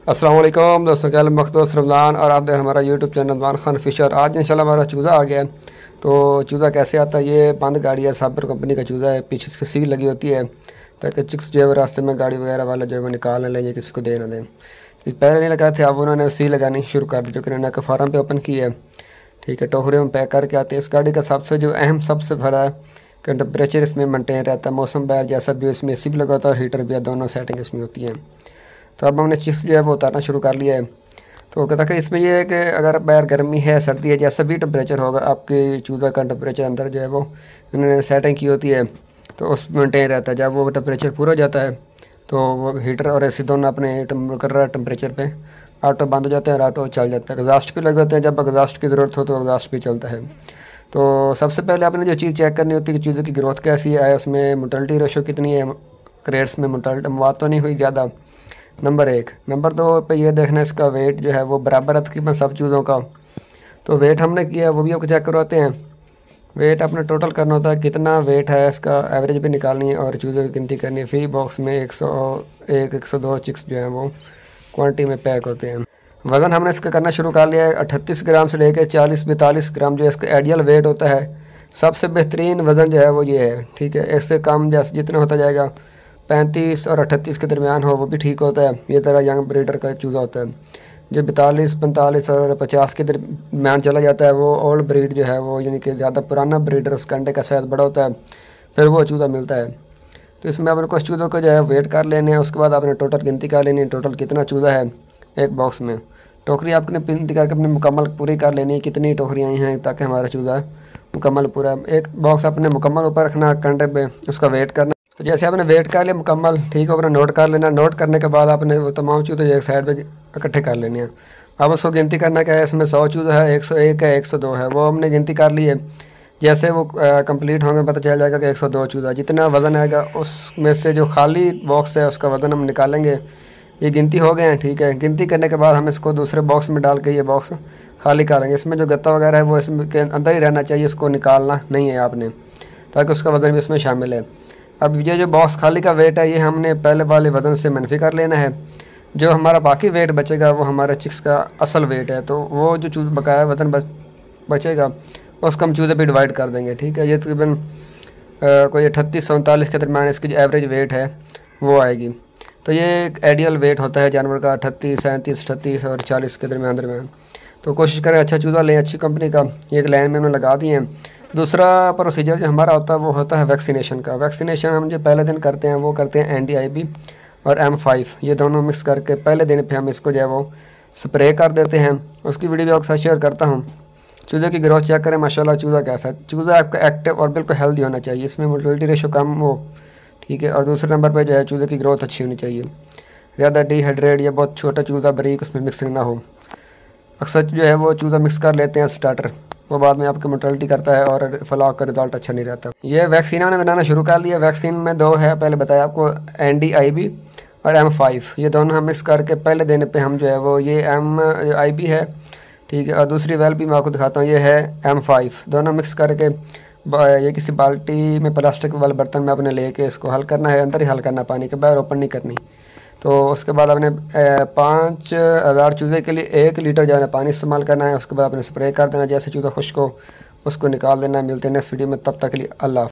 अस्सलाम वालेकुम दोस्तों, क्या मखदूस रमज़ान और आप देख हमारा YouTube channel Ramzan Khan Fisher. आज इंशाल्लाह हमारा चूज़ा आ गया है। तो चूज़ा कैसे आता है, ये बंद गाड़ी है, साबर कंपनी का चूज़ा है। पीछे इसकी सील लगी होती है ताकि चिक्स जो है वो रास्ते में गाड़ी वगैरह वाला जो है वो निकाल ना लें, किसी को दे ना दें। तो पहले नहीं लगाए थे, अब उन्होंने सील लगानी शुरू कर दी, जो कि उन्होंने एक फार्म पे ओपन की है। ठीक है, टोकरे में पैक करके आते हैं। इस गाड़ी का सबसे जो अहम सबसे बड़ा है कि टेम्परेचर इसमें मेंटेन रहता है, मौसम बाहर जैसा भी हो इसमें एसी भी लगा होता है और हीटर भी है, दोनों सेटिंग इसमें होती हैं। तो अब हमने चिप्स जो है वो उतारना शुरू कर लिया है। तो कहता कि इसमें ये है कि अगर बाहर गर्मी है सर्दी है जैसा भी टेम्परेचर होगा, आपके चूज़ा का टेम्परेचर अंदर जो है वो इन्होंने सेटिंग की होती है, तो उस मेंटेन रहता है। जब वो टेम्परेचर पूरा हो जाता है तो वो हीटर और एसी दोनों अपने मुकर्रर टेम्परेचर पे ऑटो बंद हो जाते हैं और ऑटो चल जाता है। एग्जॉस्ट भी लगे होते हैं, जब एग्जॉस्ट की ज़रूरत हो तो एग्जॉस्ट भी चलता है। तो सबसे पहले आपने जो चीज़ चेक करनी होती है कि चूज़े की ग्रोथ कैसी है, उसमें मोर्टेलिटी रेशो कितनी है, क्रेट्स में मोर्टेलिटी मौत तो नहीं हुई ज़्यादा, नंबर एक। नंबर दो पे ये देखना इसका वेट जो है वो बराबर है तकरीबन सब चूज़ों का। तो वेट हमने किया वो भी आपको चेक करवाते हैं। वेट अपने टोटल करना होता है, कितना वेट है इसका एवरेज भी निकालनी है और चूज़ों की गिनती करनी है। फी बॉक्स में 101 102 चिक्स जो हैं वो क्वांटिटी में पैक होते हैं। वज़न हमने इसका करना शुरू कर लिया है। 38 ग्राम से लेकर 40 42 ग्राम जो इसका आइडियल वेट होता है। सबसे बेहतरीन वज़न जो है वो ये है। ठीक है, इससे कम जैसे जितना होता जाएगा 35 और 38 के दरमियान हो वो भी ठीक होता है। ये तरह यंग ब्रीडर का चूज़ा होता है। जो 42 45 और 50 के दरमियान चला जाता है वो ओल्ड ब्रीड जो है वो, यानी कि ज़्यादा पुराना ब्रीडर, उसका अंडे का शायद बड़ा होता है, फिर वो चूज़ा मिलता है। तो इसमें आपने कुछ चूज़ों को जो है वेट कर लेने हैं, उसके बाद आपने टोटल गिनती कर लेनी है, टोटल कितना चूज़ा है एक बॉक्स में। टोकरी आपने गिनती करके अपने मुकम्मल पूरी कर लेनी है, कितनी टोकरियाँ आई हैं ताकि हमारा चूज़ा मुकम्मल पूरा एक बॉक्स अपने मुकम्मल ऊपर रखना कंडे पे, उसका वेट करना। तो जैसे आपने वेट कर लिया मुकम्मल, ठीक है, अपना नोट कर लेना। नोट करने के बाद आपने वो तमाम चूज़े एक साइड पे इकट्ठे कर लेने हैं। अब उसको गिनती करना क्या है, इसमें 100 चूज़ा है, 101 है, 102 है, वो हमने गिनती कर ली है। जैसे वो कंप्लीट होंगे पता चल जाएगा कि 102 चूज़ा। जितना वज़न आएगा उसमें से जो खाली बॉक्स है उसका वज़न हम निकालेंगे। ये गिनती हो गए हैं, ठीक है। गिनती करने के बाद हम इसको दूसरे बॉक्स में डाल के ये बॉक्स खाली करेंगे। इसमें जो गत्ता वगैरह है वो इसमें के अंदर ही रहना चाहिए, इसको निकालना नहीं है आपने, ताकि उसका वज़न भी इसमें शामिल है। अब ये जो बॉक्स खाली का वेट है ये हमने पहले वाले वज़न से मनफी कर लेना है। जो हमारा बाकी वेट बचेगा वो हमारा चिक्स का असल वेट है। तो वो जो चूज़ बकाया वज़न बचेगा उसको हम चूज़े पे डिवाइड कर देंगे। ठीक है, ये तकरीबन कोई 38 39 के दरमियान इसकी जो एवरेज वेट है वो आएगी। तो ये एक आइडियल वेट होता है जानवर का, 38 37 38 और 40 के दरमियान। तो कोशिश करें अच्छा चूज़ा लें, अच्छी कंपनी का। एक लाइन में हमने लगा दिए हैं। दूसरा प्रोसीजर जो हमारा होता है वो होता है वैक्सीनेशन का। वैक्सीनेशन हम जो पहले दिन करते हैं वो करते हैं NDIB और M5, ये दोनों मिक्स करके पहले दिन पे हम इसको जो है वो स्प्रे कर देते हैं। उसकी वीडियो भी आपके साथ शेयर करता हूँ। चूज़े की ग्रोथ चेक करें, माशाल्लाह चूज़ा कैसा है। चूज़ा आपका एक्टिव और बिल्कुल हेल्दी होना चाहिए, इसमें मोर्टेलिटी रेशो कम हो, ठीक है। और दूसरे नंबर पर जो है चूज़े की ग्रोथ अच्छी होनी चाहिए, ज़्यादा डिहाइड्रेट या बहुत छोटा चूज़ा बारीक उसमें मिक्सिंग ना हो। अक्सर जो है वो चूज़ा मिक्स कर लेते हैं स्टार्टर, वो बाद में आपकी मोर्टेलिटी करता है और फ्लॉक का रिजल्ट अच्छा नहीं रहता। ये वैक्सीन हमने बनाना शुरू कर लिया। वैक्सीन में दो है, पहले बताया आपको, NDIB और M5, ये दोनों हम मिक्स करके पहले दिन पे हम जो है वो, ये MIB है, ठीक है, और दूसरी वेल भी मैं आपको दिखाता हूँ, ये है M5। दोनों मिक्स करके ये किसी बाल्टी में प्लास्टिक वाले बर्तन में अपने लेके इसको हल करना है, अंदर ही हल करना, पानी के बाहर ओपन नहीं करनी। तो उसके बाद आपने 5000 चूज़े के लिए 1 लीटर जो है पानी इस्तेमाल करना है। उसके बाद आपने स्प्रे कर देना, जैसे चूज़ा खुश्क हो उसको निकाल देना। मिलते हैं नेक्स्ट वीडियो में, तब तक के लिए अल्लाह।